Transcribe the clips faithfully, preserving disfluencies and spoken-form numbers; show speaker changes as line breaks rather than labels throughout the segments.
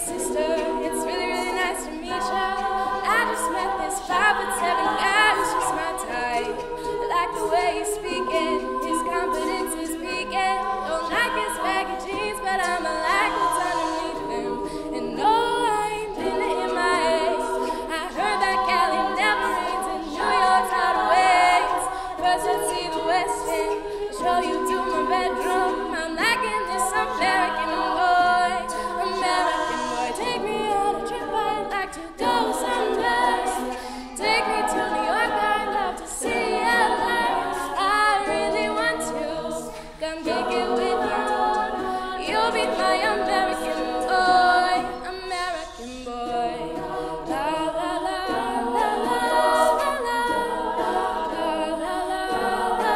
sister. It's really, really nice to meet ya. I just met this five foot seven guy who's just my type. I like the way he's speaking, his confidence is peaking. Don't like his baggy jeans, but I'ma like what's underneath them. And no, I ain't been to M I A. I heard that Cali never rains and New York's out of ways. First let's see the West End, show you to my bedroom. I'm liking this American boy, American boy. Take me on a trip, I'd like to go someday. Take me to New York, I'd love to see L A. I really want to come kick it with you. You'll be my American boy, American boy. La la la la la la la la la la la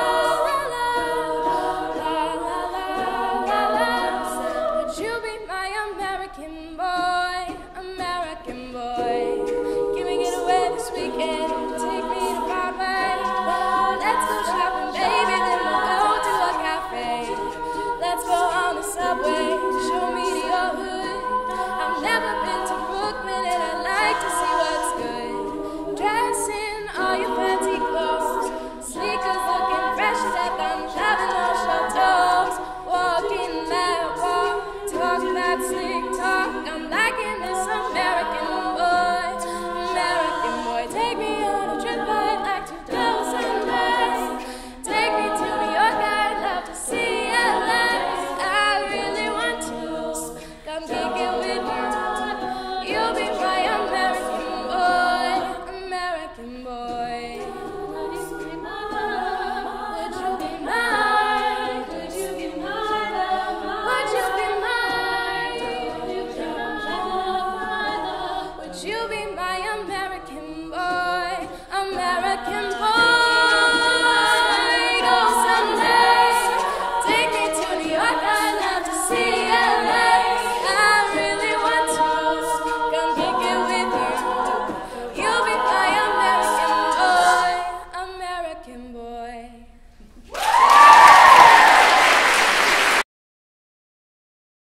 la la. Would you be my American boy, American boy? Give me get away this weekend, take me to Broadway. Let's go shopping, baby, then we'll go to a cafe. Let's go on the subway, show me to your hood. I've never been to Brooklyn and I'd like to see what's good. Dress in all your fancy clothes, sneakers looking fresh as if I'm having no show toes. Walking that walk, talk that slick talk. I'm liking this American boy, American boy. Take me on a trip, I'd like to go someday. Take me to New York, I'd love to see L A. I really want to come kick it with you. You'll be my American boy, American boy. Would you be mine? Would you be mine? Would you be mine? Would you be my American boy, American